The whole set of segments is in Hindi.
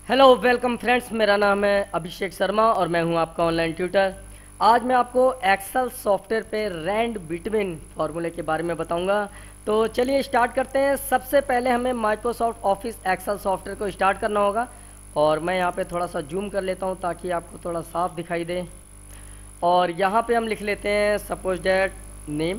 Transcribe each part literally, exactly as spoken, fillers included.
हेलो वेलकम फ्रेंड्स, मेरा नाम है अभिषेक शर्मा और मैं हूं आपका ऑनलाइन ट्यूटर। आज मैं आपको एक्सेल सॉफ्टवेयर पे रैंड बिटवीन फार्मूले के बारे में बताऊंगा। तो चलिए स्टार्ट करते हैं। सबसे पहले हमें माइक्रोसॉफ्ट ऑफिस एक्सेल सॉफ्टवेयर को स्टार्ट करना होगा और मैं यहाँ पे थोड़ा सा जूम कर लेता हूँ ताकि आपको थोड़ा साफ दिखाई दे। और यहाँ पे हम लिख लेते हैं सपोज डैट नेम।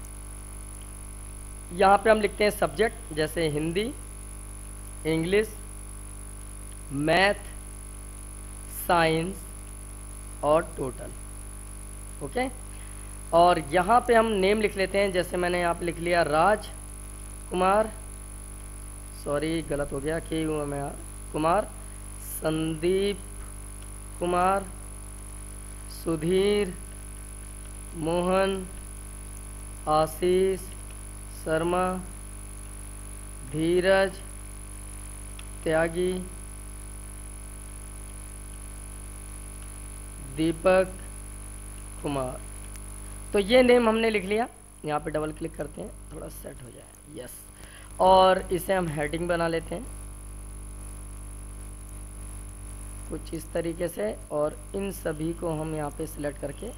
यहाँ पे हम लिखते हैं सब्जेक्ट, जैसे हिंदी, इंग्लिश, मैथ, साइंस और टोटल। ओके, और यहाँ पे हम नेम लिख लेते हैं, जैसे मैंने यहाँ पे लिख लिया राज कुमार, सॉरी गलत हो गया, के हूँ मैं कुमार, संदीप कुमार, सुधीर, मोहन, आशीष शर्मा, धीरज, त्यागी, दीपक कुमार। तो ये नेम हमने लिख लिया। यहाँ पे डबल क्लिक करते हैं, थोड़ा सेट हो जाए, यस। और इसे हम हेडिंग बना लेते हैं कुछ इस तरीके से, और इन सभी को हम यहाँ पे सिलेक्ट करके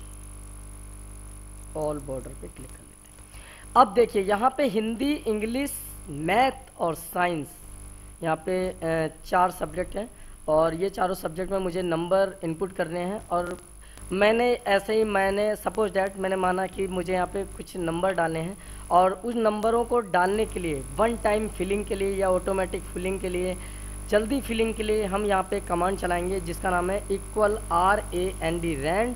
ऑल बॉर्डर पे क्लिक कर लेते हैं। अब देखिए यहाँ पे हिंदी, इंग्लिश, मैथ और साइंस, यहाँ पे चार सब्जेक्ट हैं और ये चारों सब्जेक्ट में मुझे नंबर इनपुट करने हैं। और मैंने ऐसे ही मैंने सपोज डैट मैंने माना कि मुझे यहाँ पे कुछ नंबर डालने हैं, और उस नंबरों को डालने के लिए वन टाइम फिलिंग के लिए या ऑटोमेटिक फिलिंग के लिए, जल्दी फिलिंग के लिए हम यहाँ पे कमांड चलाएंगे जिसका नाम है equal R A N D rand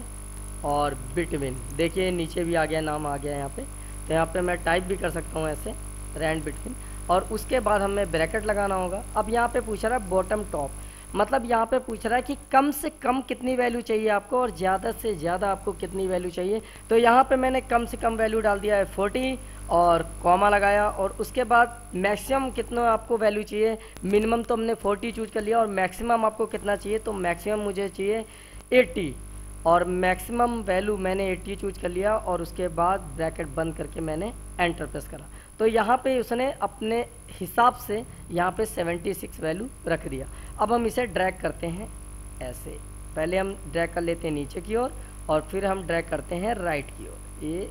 और बिटवीन। देखिए नीचे भी आ गया, नाम आ गया यहाँ पे। तो यहाँ पे मैं टाइप भी कर सकता हूँ ऐसे, रैंड बिटवीन, और उसके बाद हमें ब्रैकेट लगाना होगा। अब यहाँ पे पूछ रहा है बॉटम टॉप, मतलब यहाँ पे पूछ रहा है कि कम से कम कितनी वैल्यू चाहिए आपको और ज़्यादा से ज़्यादा आपको कितनी वैल्यू चाहिए। तो यहाँ पे मैंने कम से कम वैल्यू डाल दिया है फोर्टी और कॉमा लगाया, और उसके बाद मैक्सिमम कितना आपको वैल्यू चाहिए। मिनिमम तो हमने फोर्टी चूज कर लिया, और मैक्सिमम आपको कितना चाहिए, तो मैक्सिमम मुझे चाहिए एट्टी, और मैक्सिमम वैल्यू मैंने एट्टी चूज कर लिया, और उसके बाद ब्रैकेट बंद करके मैंने एंटर प्रेस करा। तो यहाँ पे उसने अपने हिसाब से यहाँ पे सेवेंटी सिक्स वैल्यू रख दिया। अब हम इसे ड्रैग करते हैं ऐसे, पहले हम ड्रैग कर लेते हैं नीचे की ओर और फिर हम ड्रैग करते हैं राइट की ओर, ये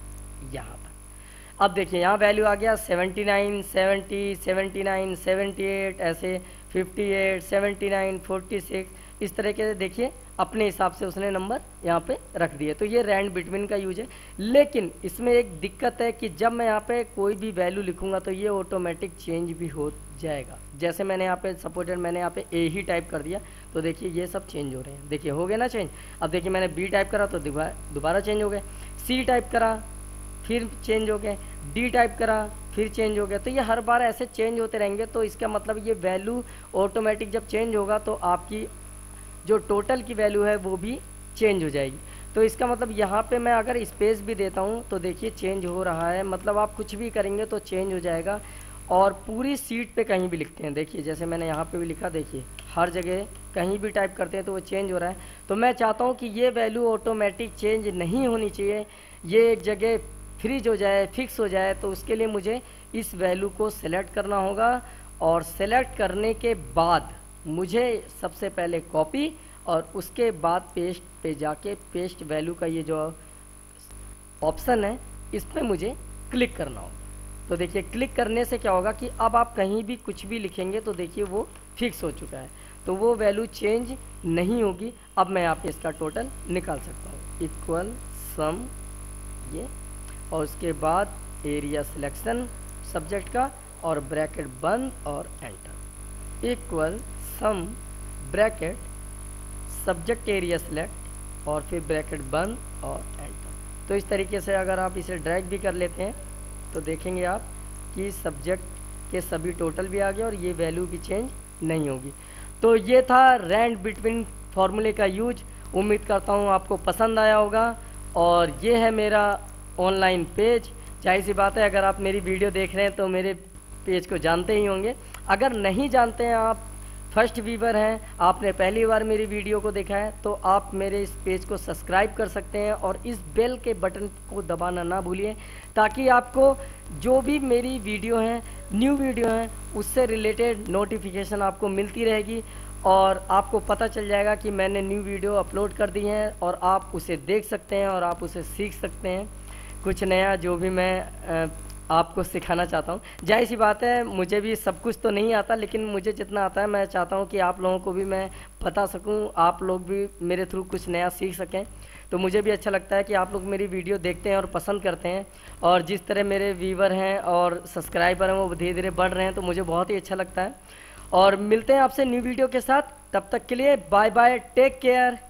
यहाँ तक। अब देखिए यहाँ वैल्यू आ गया seventy nine, seventy, seventy nine, seventy eight, ऐसे fifty eight, seventy nine, forty six, इस तरीके से देखिए अपने हिसाब से उसने नंबर यहाँ पे रख दिए। तो ये रैंड बिटवीन का यूज है। लेकिन इसमें एक दिक्कत है कि जब मैं यहाँ पे कोई भी वैल्यू लिखूंगा तो ये ऑटोमेटिक चेंज भी हो जाएगा। जैसे मैंने यहाँ पे सपोर्टेड मैंने यहाँ पे ए ही टाइप कर दिया, तो देखिए ये सब चेंज हो रहे हैं। देखिए हो गया ना चेंज। अब देखिए मैंने बी टाइप करा तो दोबारा चेंज हो गए, सी टाइप करा फिर चेंज हो गए, डी टाइप करा फिर चेंज हो गया। तो ये हर बार ऐसे चेंज होते रहेंगे। तो इसका मतलब ये वैल्यू ऑटोमेटिक जब चेंज होगा तो आपकी जो टोटल की वैल्यू है वो भी चेंज हो जाएगी। तो इसका मतलब यहाँ पे मैं अगर स्पेस भी देता हूँ तो देखिए चेंज हो रहा है, मतलब आप कुछ भी करेंगे तो चेंज हो जाएगा। और पूरी सीट पे कहीं भी लिखते हैं, देखिए जैसे मैंने यहाँ पे भी लिखा, देखिए हर जगह कहीं भी टाइप करते हैं तो वो चेंज हो रहा है। तो मैं चाहता हूँ कि ये वैल्यू ऑटोमेटिक चेंज नहीं होनी चाहिए, ये एक जगह फ्रीज हो जाए, फिक्स हो जाए। तो उसके लिए मुझे इस वैल्यू को सिलेक्ट करना होगा, और सिलेक्ट करने के बाद मुझे सबसे पहले कॉपी और उसके बाद पेस्ट पे जाके पेस्ट वैल्यू का ये जो ऑप्शन है इस पे मुझे क्लिक करना होगा। तो देखिए क्लिक करने से क्या होगा कि अब आप कहीं भी कुछ भी लिखेंगे तो देखिए वो फिक्स हो चुका है, तो वो वैल्यू चेंज नहीं होगी। अब मैं यहाँ पे इसका टोटल निकाल सकता हूँ, इक्वल सम ये, और उसके बाद एरिया सिलेक्शन सब्जेक्ट का और ब्रैकेट बंद और enter, equal sum bracket subject area select और फिर ब्रैकेट बंद और एंटर। तो इस तरीके से अगर आप इसे ड्रैग भी कर लेते हैं तो देखेंगे आप कि सब्जेक्ट के सभी टोटल भी आ गए और ये वैल्यू भी चेंज नहीं होगी। तो ये था रैंड बिटवीन फार्मूले का यूज। उम्मीद करता हूँ आपको पसंद आया होगा। और ये है मेरा ऑनलाइन पेज। जाहिर सी बात है, अगर आप मेरी वीडियो देख रहे हैं तो मेरे पेज को जानते ही होंगे। अगर नहीं जानते हैं आप फर्स्ट व्यूवर हैं, आपने पहली बार मेरी वीडियो को देखा है, तो आप मेरे इस पेज को सब्सक्राइब कर सकते हैं और इस बेल के बटन को दबाना ना भूलिए, ताकि आपको जो भी मेरी वीडियो हैं, न्यू वीडियो हैं, उससे रिलेटेड नोटिफिकेशन आपको मिलती रहेगी और आपको पता चल जाएगा कि मैंने न्यू वीडियो अपलोड कर दी है और आप उसे देख सकते हैं और आप उसे सीख सकते हैं कुछ नया, जो भी मैं आपको सिखाना चाहता हूँ। जाहिर सी बात है, मुझे भी सब कुछ तो नहीं आता, लेकिन मुझे जितना आता है मैं चाहता हूँ कि आप लोगों को भी मैं बता सकूँ, आप लोग भी मेरे थ्रू कुछ नया सीख सकें। तो मुझे भी अच्छा लगता है कि आप लोग मेरी वीडियो देखते हैं और पसंद करते हैं, और जिस तरह मेरे व्यूवर हैं और सब्सक्राइबर हैं वो धीरे धीरे बढ़ रहे हैं, तो मुझे बहुत ही अच्छा लगता है। और मिलते हैं आपसे न्यू वीडियो के साथ, तब तक के लिए बाय बाय, टेक केयर।